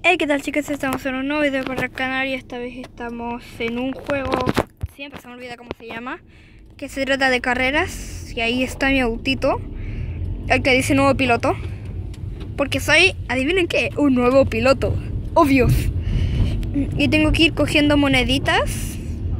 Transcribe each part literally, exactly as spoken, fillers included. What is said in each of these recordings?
Hey, ¿qué tal, chicos? Estamos en un nuevo video para el canal y esta vez estamos en un juego, siempre se me olvida cómo se llama, que se trata de carreras. Y ahí está mi autito, el que dice nuevo piloto, porque soy, adivinen qué, un nuevo piloto, obvios. Y tengo que ir cogiendo moneditas.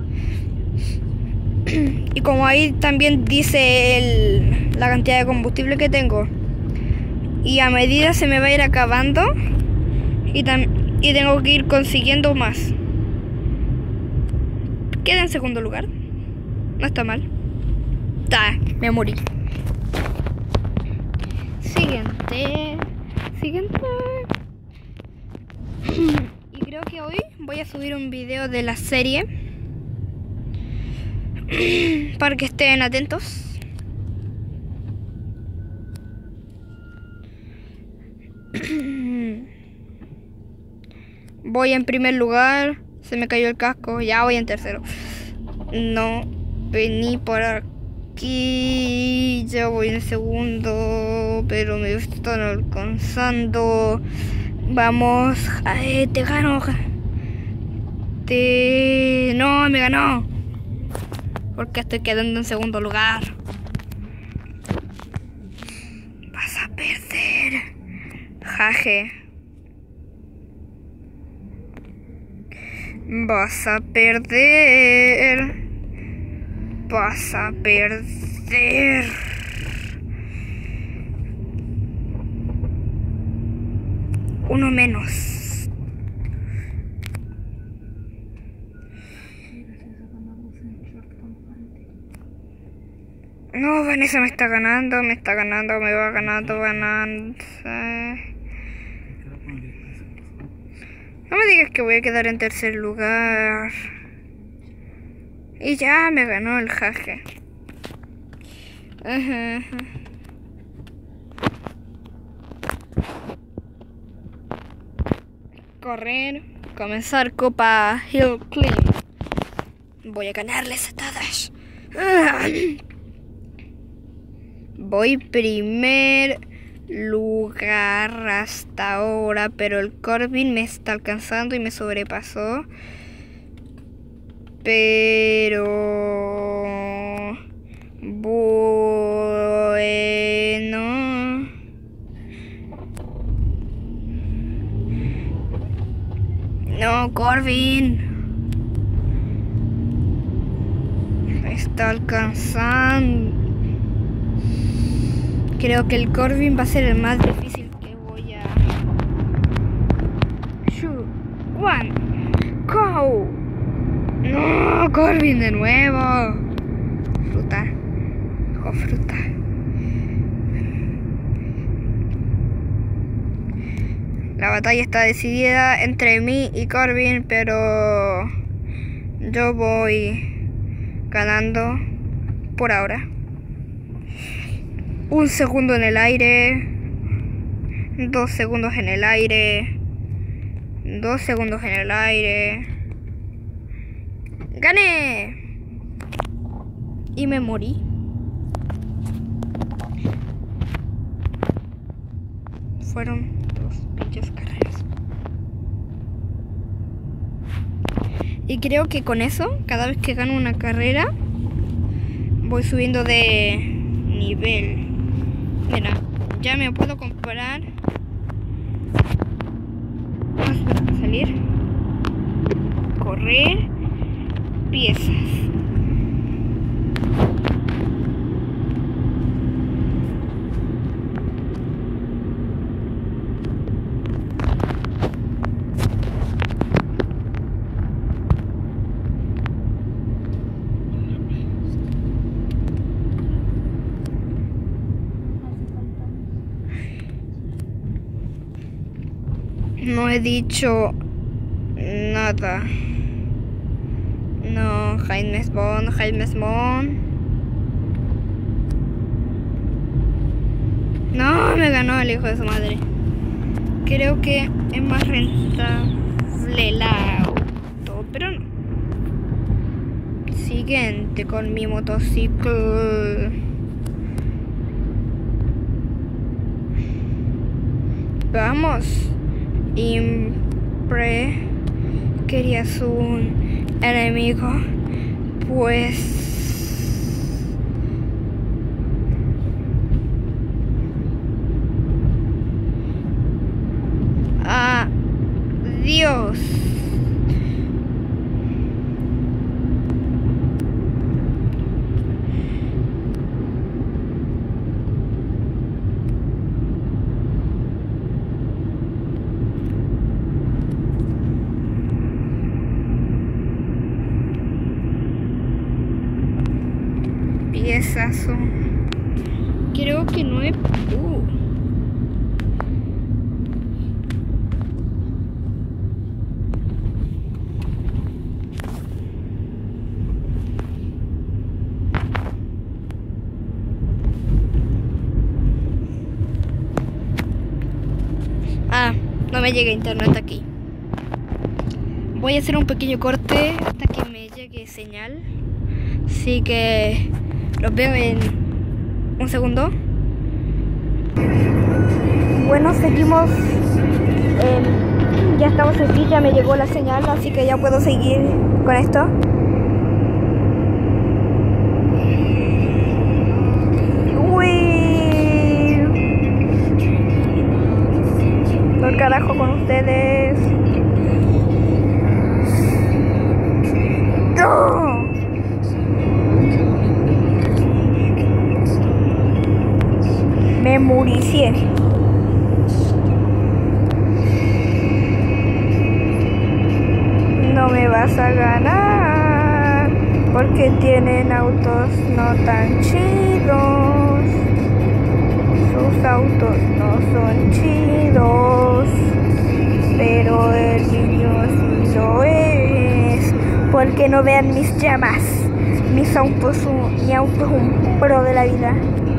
Y como ahí también dice el, la cantidad de combustible que tengo, y a medida se me va a ir acabando, y, tam y tengo que ir consiguiendo más. Queda en segundo lugar. No está mal. Ta, me morí. Siguiente. Siguiente. Y creo que hoy voy a subir un video de la serie para que estén atentos. Voy en primer lugar. Se me cayó el casco. Ya voy en tercero. No, vení por aquí. Ya voy en segundo, pero me están alcanzando. Vamos. Ay, te gano. Te... No, me ganó. Porque estoy quedando en segundo lugar. Vas a perder. Jaje. Vas a perder. Vas a perder. Uno menos. No, Vanessa me está ganando, me está ganando, me va ganando, ganando. No me digas que voy a quedar en tercer lugar. Y ya me ganó el jaje. Ajá, ajá. Correr. Comenzar Copa Hill Climb. Voy a ganarles a todas. Voy primer lugar hasta ahora, pero el Corbin me está alcanzando y me sobrepasó. Pero bueno, no, Corbin me está alcanzando. Creo que el Corbin va a ser el más difícil que voy a... Two, one, go. No, Corbin de nuevo. Fruta. Cojo fruta. La batalla está decidida entre mí y Corbin, pero yo voy ganando por ahora. Un segundo en el aire. Dos segundos en el aire. Dos segundos en el aire. ¡Gané! Y me morí. Fueron dos pinches carreras. Y creo que con eso, cada vez que gano una carrera, voy subiendo de nivel. Mira, ya me puedo comprar. Vamos a salir. Correr. Piezas. No he dicho nada. No, Jaime Bond, Jaime Bond. No, me ganó el hijo de su madre. Creo que es más rentable el auto, pero no. Siguiente con mi motociclo. Vamos. Y querías un enemigo, pues... Adiós. Piezazo. Creo que no he... Uh. Ah, no me llega internet aquí. Voy a hacer un pequeño corte hasta que me llegue señal. Así que los veo en un segundo. Bueno, seguimos. Eh, ya estamos aquí, ya me llegó la señal, así que ya puedo seguir con esto. Uy. Por carajo con ustedes. ¡No! Me muricié. No me vas a ganar porque tienen autos no tan chidos. Sus autos no son chidos, pero el niño sí lo es. Porque no vean mis llamas. Mis autos, un, mi auto es un pro de la vida.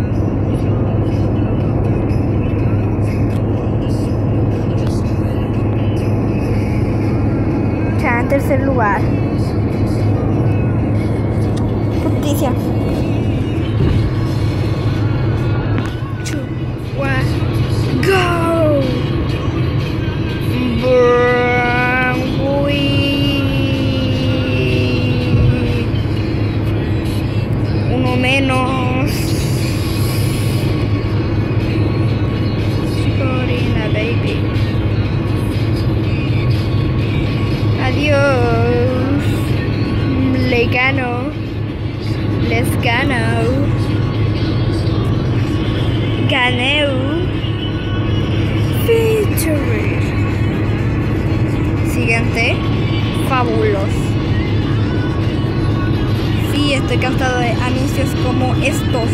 En tercer lugar. Justicia. Two, one, go. Uy. Uno menos. Corina, baby. Adiós. Le gano. Les gano. Gané. Victory. Siguiente. Fabulos. Sí, estoy cansado de anuncios como estos.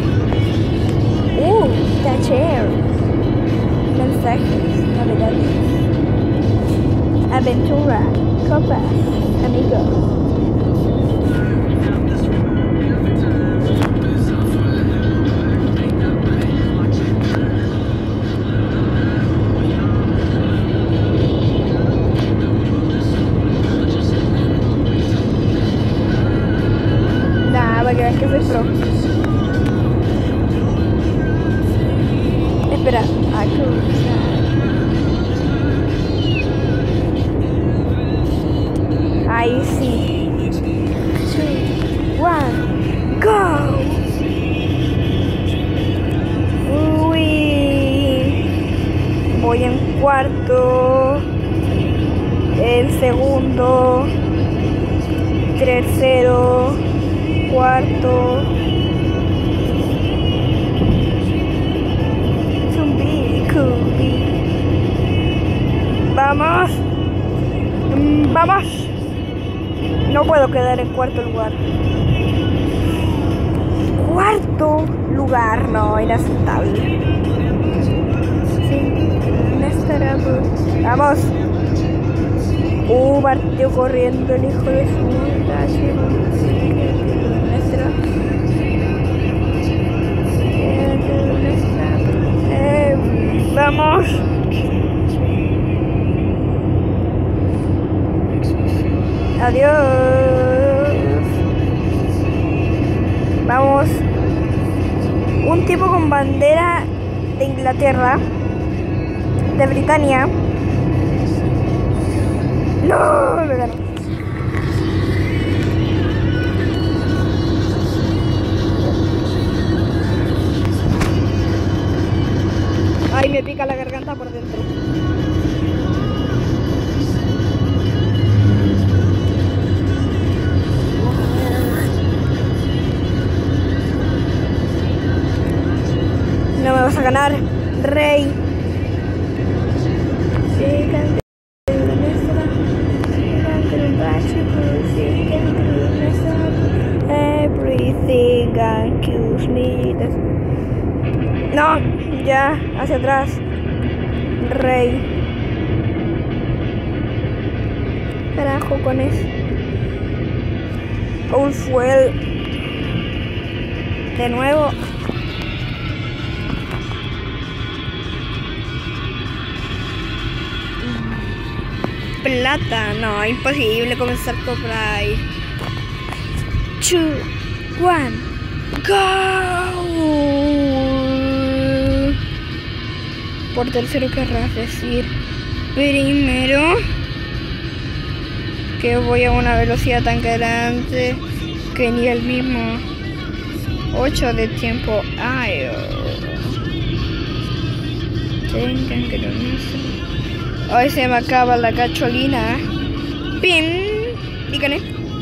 Uh, tacher. Mensajes, novedades. Aventura, copas, amigos. Nah, para que vean que soy pro. Espera, a cruzar. Ahí sí. three, one, go. Uy. Voy en cuarto. El segundo. Tercero. Cuarto. Zumbi, cubi. Vamos. Vamos. No puedo quedar en cuarto lugar. Cuarto lugar, no, inaceptable. Sí, vamos. Uh, partió corriendo el hijo de su madre. Eh, vamos. Adiós. Vamos. Un tipo con bandera de Inglaterra, de Britania. No. gané. Ay, me pica la garganta por dentro. No me vas a ganar, Rey. Everything accuse me. No, ya, hacia atrás. Rey. Carajo con eso. All fuel. De nuevo. Plata, no, imposible comenzar por ahí. Two, one, go. Por tercero querrás decir primero que voy a una velocidad tan grande que ni el mismo ocho de tiempo hay. Tengan que dormirse. Hoy se me acaba la gasolina. ¡Pim! Y gané.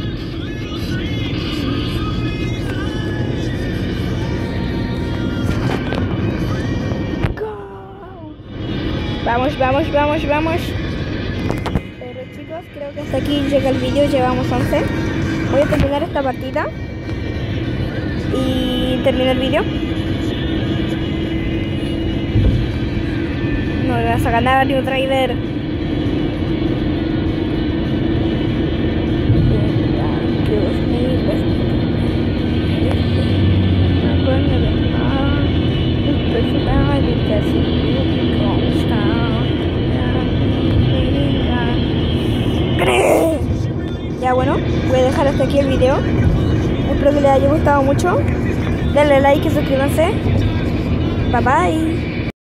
Vamos, vamos, vamos, vamos. Pero chicos, creo que hasta aquí llega el vídeo. Llevamos once. Voy a terminar esta partida y termino el vídeo. No me vas a ganar, New Driver. Ya bueno, voy a dejar hasta aquí el video. Espero que les haya gustado mucho. Denle like y suscríbanse. Bye bye.